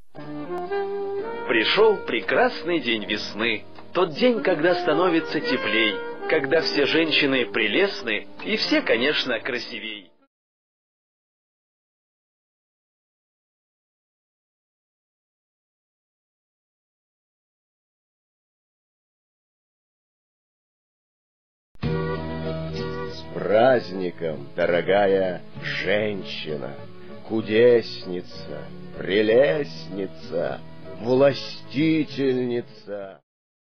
Пришел прекрасный день весны, тот день, когда становится теплей, когда все женщины прелестны и все, конечно, красивей. С праздником, дорогая женщина, кудесница, прелестница, властительница.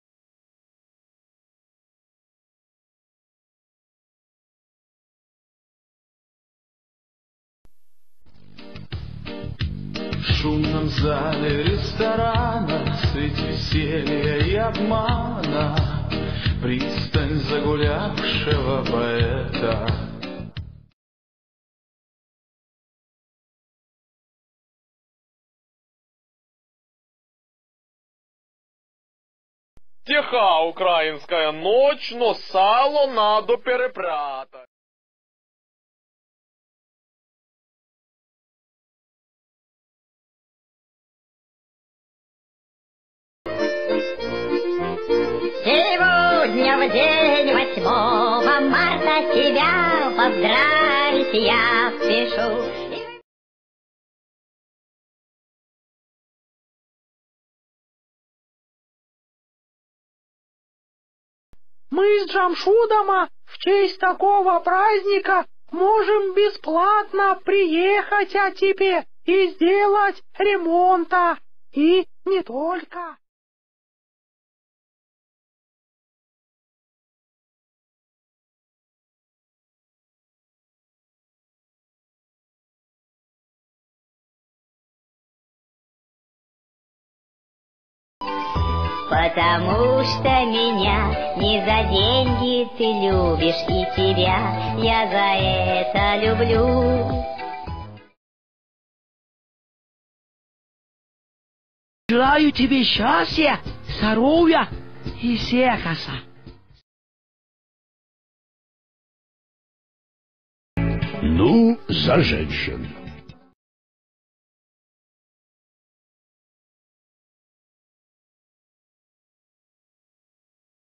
В шумном зале ресторана средь веселья и обмана пристань загулявшего поэта. Тиха украинская ночь, но сало надо перепрятать. Сегодня в день 8 марта тебя поздравить я спешу. Мы с Джамшудом в честь такого праздника можем бесплатно приехать тебе и сделать ремонта. И не только. Потому что меня не за деньги ты любишь, и тебя я за это люблю. Желаю тебе счастья, здоровья и секса. Ну, за женщин.